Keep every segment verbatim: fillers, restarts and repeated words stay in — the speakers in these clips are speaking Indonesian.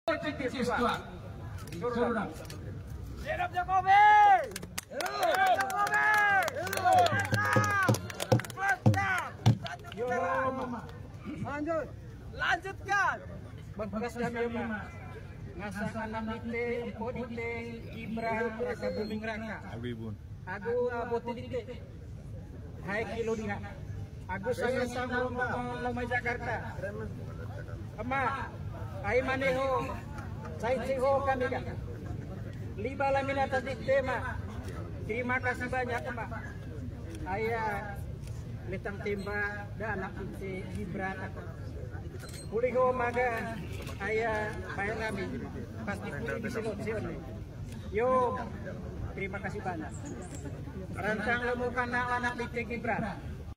Siswa. Suruh. Hidup Jokowi! Hidup Jokowi! Mantap! Satu putaran. Lanjut. Lanjutkan. Bekas kami mah. Ngasa enam dite, empat dite, Ibra, raka buming raka. Agibun. Aku abotin dite. Hai kilo dia. Aku sangat sama Lomai Jakarta. Ama, ay maneho. Saya ciho kami kan. Liba lamin atas tema. Terima kasih banyak Pak. Ayah letang timba dan anak itu Ibra. Puliho maga ayah bayar kami pasti pulih di selot yo terima kasih banyak rancang lemu kana anak di Ibra.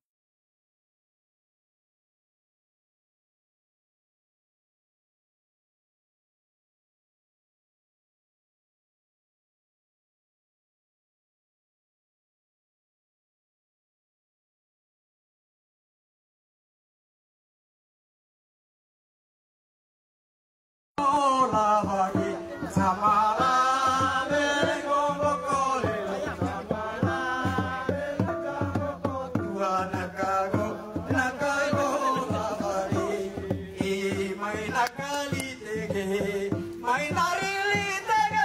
Lagi samara berengong bokole samara berengong dua nakago nakago lagi mai nakali tege mai narili tege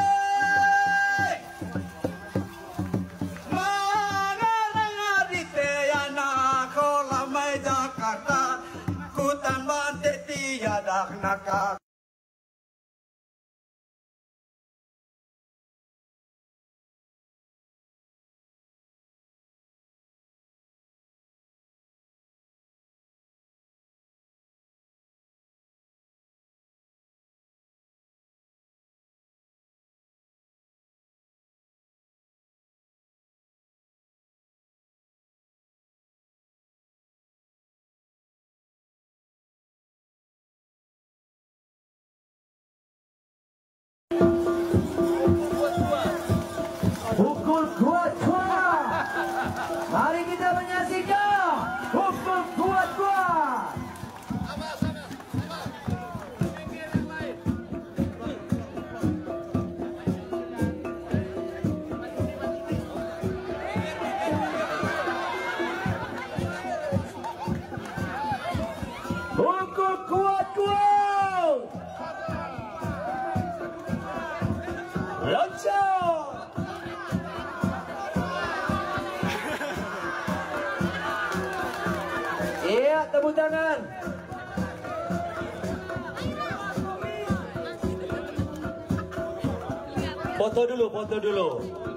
mana ngadi te yana kola mai Jakarta kutan bante tiada nakak. Pukul kuat-kuat. Mari kita menyaksikan pukul kuat-kuat. Pukul kuat-kuat. Loncat. Iya, tepuk tangan. Foto dulu, foto dulu.